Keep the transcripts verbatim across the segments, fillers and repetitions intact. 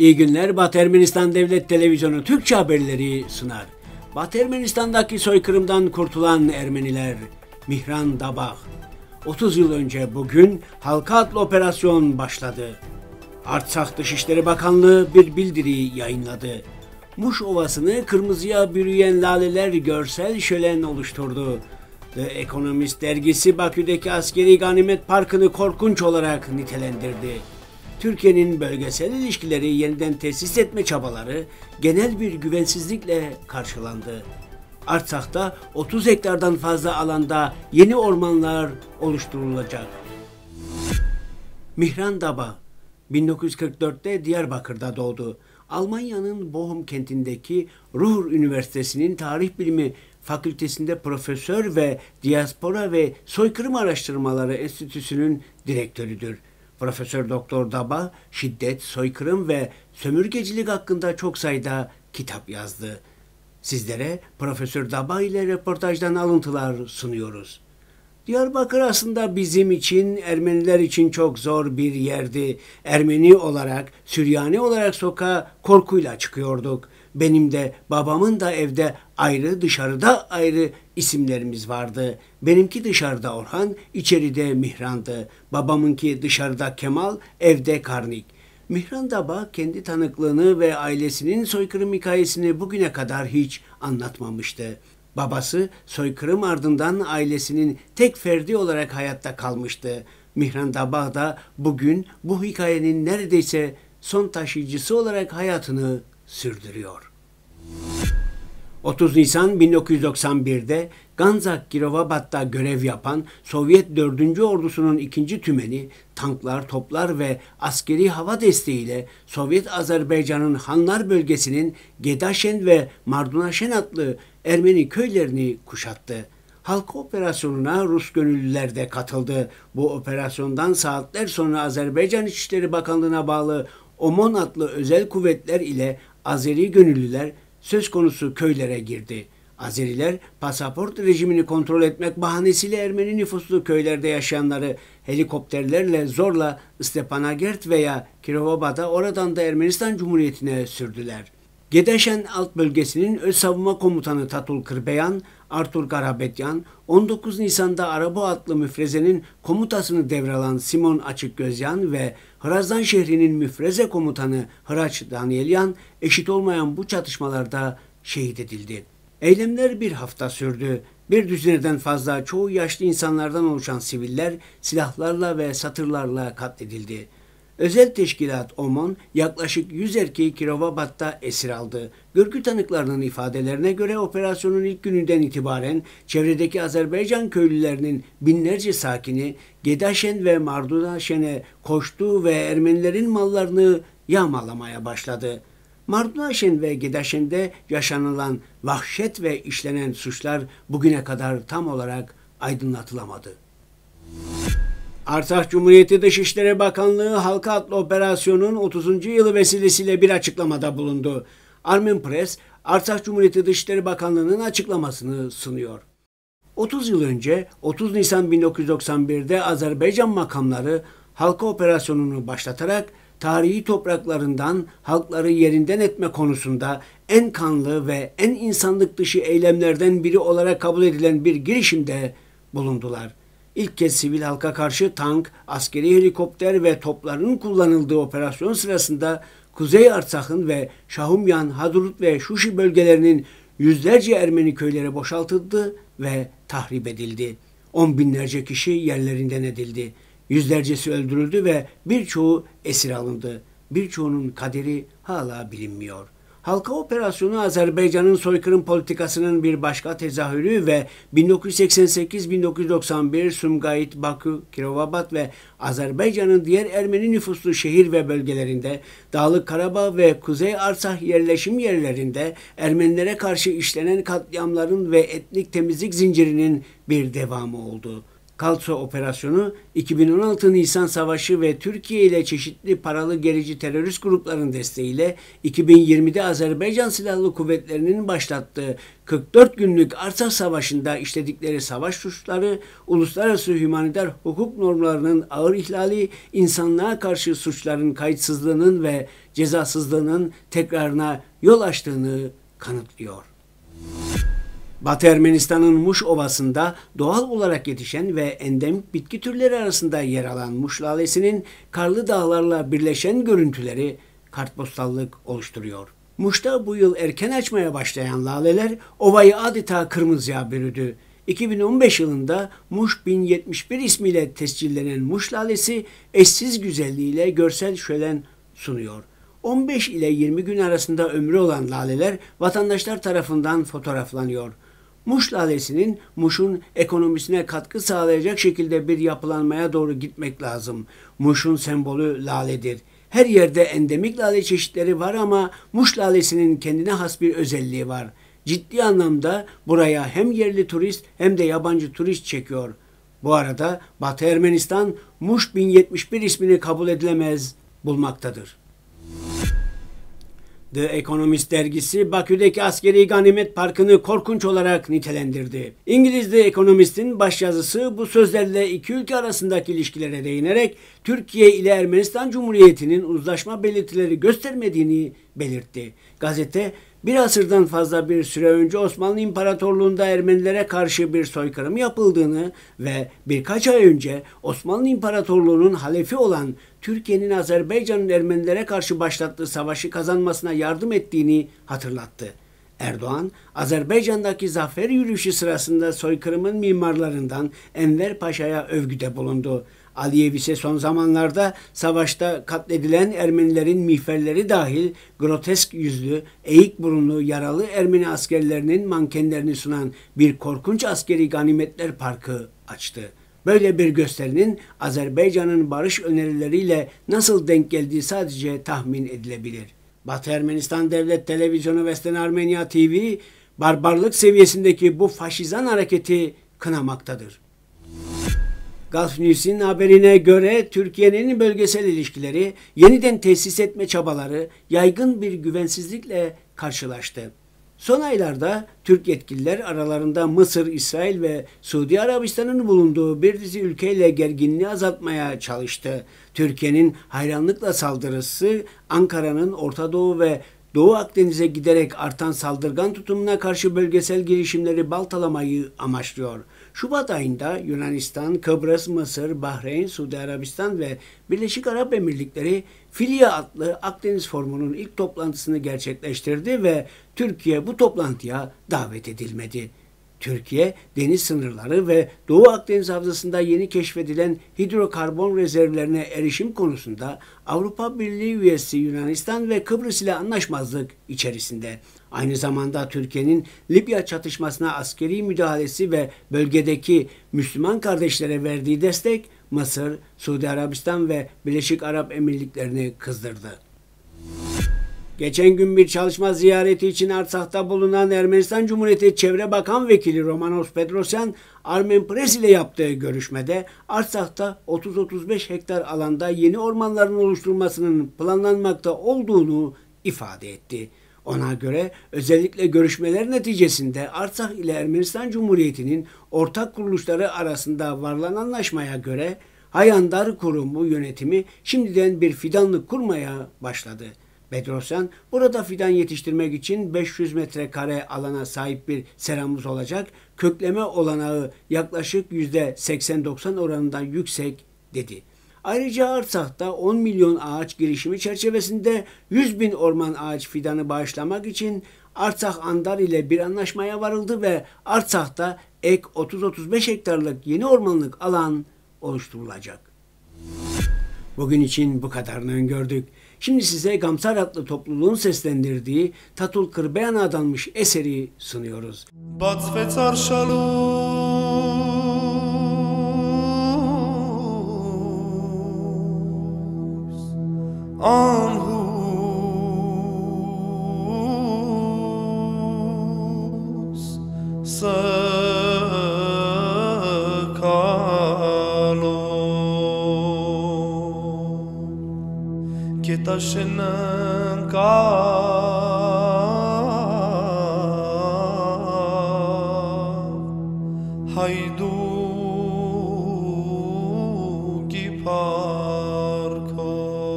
İyi günler. Batı Ermenistan Devlet Televizyonu Türkçe haberleri sunar. Batı Ermenistan'daki soykırımdan kurtulan Ermeniler, Mihran Dabağ. otuz yıl önce bugün Halka adlı operasyon başladı. Artsakh Dışişleri Bakanlığı bir bildiri yayınladı. Muş Ovası'nı kırmızıya bürüyen laleler görsel şölen oluşturdu. The Economist dergisi Bakü'deki askeri ganimet parkını korkunç olarak nitelendirdi. Türkiye'nin bölgesel ilişkileri yeniden tesis etme çabaları genel bir güvensizlikle karşılandı. Artsakh'ta otuz hektardan fazla alanda yeni ormanlar oluşturulacak. Mihran Dabağ bin dokuz yüz kırk dörtte Diyarbakır'da doğdu. Almanya'nın Bochum kentindeki Ruhr Üniversitesi'nin Tarih Bilimi Fakültesinde profesör ve Diaspora ve Soykırım Araştırmaları Enstitüsü'nün direktörüdür. Profesör Doktor Dabağ, şiddet, soykırım ve sömürgecilik hakkında çok sayıda kitap yazdı. Sizlere Profesör Dabağ ile röportajdan alıntılar sunuyoruz. Diyarbakır aslında bizim için, Ermeniler için çok zor bir yerdi. Ermeni olarak, Süryani olarak sokağa korkuyla çıkıyorduk. Benim de babamın da evde ayrı, dışarıda ayrı isimlerimiz vardı. Benimki dışarıda Orhan, içeride Mihran'dı. Babamınki dışarıda Kemal, evde Karnik. Mihran Dabağ kendi tanıklığını ve ailesinin soykırım hikayesini bugüne kadar hiç anlatmamıştı. Babası soykırım ardından ailesinin tek ferdi olarak hayatta kalmıştı. Mihran Dabağ da bugün bu hikayenin neredeyse son taşıyıcısı olarak hayatını sürdürüyor. otuz Nisan bin dokuz yüz doksan bir'de Ganzak Kirovabat'ta görev yapan Sovyet dördüncü Ordusu'nun ikinci tümeni tanklar, toplar ve askeri hava desteğiyle Sovyet Azerbaycan'ın Hanlar bölgesinin Gedaşen ve Mardunaşen adlı Ermeni köylerini kuşattı. Halka operasyonuna Rus gönüllüler de katıldı. Bu operasyondan saatler sonra Azerbaycan İçişleri Bakanlığı'na bağlı OMON adlı özel kuvvetler ile Azeri gönüllüler söz konusu köylere girdi. Azeriler pasaport rejimini kontrol etmek bahanesiyle Ermeni nüfuslu köylerde yaşayanları helikopterlerle zorla Stepanakert veya Kirovabat'a, oradan da Ermenistan Cumhuriyeti'ne sürdüler. Gedeşen alt bölgesinin öz savunma komutanı Tatul Kırbeyan, Artur Garabetyan, on dokuz Nisan'da Arabo adlı müfrezenin komutasını devralan Simon Açıkgözyan ve Hrazdan şehrinin müfreze komutanı Hraç Danielyan eşit olmayan bu çatışmalarda şehit edildi. Eylemler bir hafta sürdü. Bir düzineden fazla çoğu yaşlı insanlardan oluşan siviller silahlarla ve satırlarla katledildi. Özel teşkilat OMON yaklaşık yüz erkeği Kirovabat'ta esir aldı. Görgü tanıklarının ifadelerine göre operasyonun ilk gününden itibaren çevredeki Azerbaycan köylülerinin binlerce sakini Gedaşen ve Mardunaşen'e koştu ve Ermenilerin mallarını yağmalamaya başladı. Mardunaşen ve Gedaşen'de yaşanılan vahşet ve işlenen suçlar bugüne kadar tam olarak aydınlatılamadı. Artsakh Cumhuriyeti Dışişleri Bakanlığı Halka adlı operasyonun otuzuncu yılı vesilesiyle bir açıklamada bulundu. Armen Press, Artsakh Cumhuriyeti Dışişleri Bakanlığı'nın açıklamasını sunuyor. otuz yıl önce otuz Nisan bin dokuz yüz doksan bir'de Azerbaycan makamları halka operasyonunu başlatarak tarihi topraklarından halkları yerinden etme konusunda en kanlı ve en insanlık dışı eylemlerden biri olarak kabul edilen bir girişimde bulundular. İlk kez sivil halka karşı tank, askeri helikopter ve topların kullanıldığı operasyon sırasında Kuzey Artsakh'ın ve Şahumyan, Hadrut ve Şuşi bölgelerinin yüzlerce Ermeni köyleri boşaltıldı ve tahrip edildi. On binlerce kişi yerlerinden edildi. Yüzlercesi öldürüldü ve birçoğu esir alındı. Birçoğunun kaderi hala bilinmiyor. Halka operasyonu Azerbaycan'ın soykırım politikasının bir başka tezahürü ve bin dokuz yüz seksen sekiz bin dokuz yüz doksan bir Sumgayit, Bakü, Kirovabat ve Azerbaycan'ın diğer Ermeni nüfuslu şehir ve bölgelerinde, Dağlık Karabağ ve Kuzey Artsakh yerleşim yerlerinde Ermenilere karşı işlenen katliamların ve etnik temizlik zincirinin bir devamı oldu. Kalso operasyonu iki bin on altı Nisan Savaşı ve Türkiye ile çeşitli paralı gerici terörist grupların desteğiyle iki bin yirmide Azerbaycan Silahlı Kuvvetleri'nin başlattığı kırk dört günlük Artsakh Savaşı'nda işledikleri savaş suçları, uluslararası hümaniter hukuk normlarının ağır ihlali, insanlığa karşı suçların kayıtsızlığının ve cezasızlığının tekrarına yol açtığını kanıtlıyor. Batı Ermenistan'ın Muş Ovası'nda doğal olarak yetişen ve endemik bitki türleri arasında yer alan Muş lalesinin karlı dağlarla birleşen görüntüleri kartpostallık oluşturuyor. Muş'ta bu yıl erken açmaya başlayan laleler ovayı adeta kırmızıya bürüdü. iki bin on beş yılında Muş bin yetmiş bir ismiyle tescillenen Muş lalesi eşsiz güzelliğiyle görsel şölen sunuyor. on beş ile yirmi gün arasında ömrü olan laleler vatandaşlar tarafından fotoğraflanıyor. Muş lalesinin Muş'un ekonomisine katkı sağlayacak şekilde bir yapılanmaya doğru gitmek lazım. Muş'un sembolü laledir. Her yerde endemik lale çeşitleri var ama Muş lalesinin kendine has bir özelliği var. Ciddi anlamda buraya hem yerli turist hem de yabancı turist çekiyor. Bu arada Batı Ermenistan Muş bin yetmiş bir ismini kabul edilemez bulmaktadır. The Economist dergisi Bakü'deki askeri ganimet parkını korkunç olarak nitelendirdi. İngiliz The Economist'in başyazısı bu sözlerle iki ülke arasındaki ilişkilere değinerek Türkiye ile Ermenistan Cumhuriyeti'nin uzlaşma belirtileri göstermediğini belirtti. Gazete, bir asırdan fazla bir süre önce Osmanlı İmparatorluğu'nda Ermenilere karşı bir soykırım yapıldığını ve birkaç ay önce Osmanlı İmparatorluğu'nun halefi olan Türkiye'nin Azerbaycan'ın Ermenilere karşı başlattığı savaşı kazanmasına yardım ettiğini hatırlattı. Erdoğan, Azerbaycan'daki zafer yürüyüşü sırasında soykırımın mimarlarından Enver Paşa'ya övgüde bulundu. Aliyev ise son zamanlarda savaşta katledilen Ermenilerin miğferleri dahil grotesk yüzlü, eğik burunlu, yaralı Ermeni askerlerinin mankenlerini sunan bir korkunç askeri ganimetler parkı açtı. Böyle bir gösterinin Azerbaycan'ın barış önerileriyle nasıl denk geldiği sadece tahmin edilebilir. Batı Ermenistan Devlet Televizyonu Western Armenia T V, barbarlık seviyesindeki bu faşizan hareketi kınamaktadır. Gulf News'in haberine göre Türkiye'nin bölgesel ilişkileri yeniden tesis etme çabaları yaygın bir güvensizlikle karşılaştı. Son aylarda Türk yetkililer aralarında Mısır, İsrail ve Suudi Arabistan'ın bulunduğu bir dizi ülkeyle gerginliği azaltmaya çalıştı. Türkiye'nin hayranlıkla saldırısı Ankara'nın Orta Doğu ve Doğu Akdeniz'e giderek artan saldırgan tutumuna karşı bölgesel girişimleri baltalamayı amaçlıyor. Şubat ayında Yunanistan, Kıbrıs, Mısır, Bahreyn, Suudi Arabistan ve Birleşik Arap Emirlikleri Filya adlı Akdeniz Forumu'nun ilk toplantısını gerçekleştirdi ve Türkiye bu toplantıya davet edilmedi. Türkiye, deniz sınırları ve Doğu Akdeniz Havzası'nda yeni keşfedilen hidrokarbon rezervlerine erişim konusunda Avrupa Birliği üyesi Yunanistan ve Kıbrıs ile anlaşmazlık içerisinde. Aynı zamanda Türkiye'nin Libya çatışmasına askeri müdahalesi ve bölgedeki Müslüman kardeşlere verdiği destek Mısır, Suudi Arabistan ve Birleşik Arap Emirlikleri'ni kızdırdı. Geçen gün bir çalışma ziyareti için Artsak'ta bulunan Ermenistan Cumhuriyeti Çevre Bakan Vekili Romanos Pedrosyan, Armen Press ile yaptığı görüşmede Artsak'ta otuz otuz beş hektar alanda yeni ormanların oluşturulmasının planlanmakta olduğunu ifade etti. Ona göre özellikle görüşmeler neticesinde Artsak ile Ermenistan Cumhuriyeti'nin ortak kuruluşları arasında varılan anlaşmaya göre Hayandar Kurumu yönetimi şimdiden bir fidanlık kurmaya başladı. Bedrosyan, burada fidan yetiştirmek için beş yüz metrekare alana sahip bir seramız olacak, kökleme olanağı yaklaşık yüzde seksen doksan oranında yüksek dedi. Ayrıca Artsak'ta on milyon ağaç girişimi çerçevesinde yüz bin orman ağaç fidanı bağışlamak için Artsak Andar ile bir anlaşmaya varıldı ve Artsak'ta ek otuz otuz beş hektarlık yeni ormanlık alan oluşturulacak. Bugün için bu kadarını öngördük. Şimdi size Gamsar adlı topluluğun seslendirdiği Tatul Kırbeyan'a adanmış eseri sunuyoruz. Anhus Sakar başının kal haydu ki parko.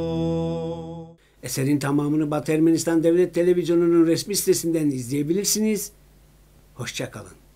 Eserin tamamını Batı Ermenistan Devlet Televizyonu'nun resmi sitesinden izleyebilirsiniz. Hoşça kalın.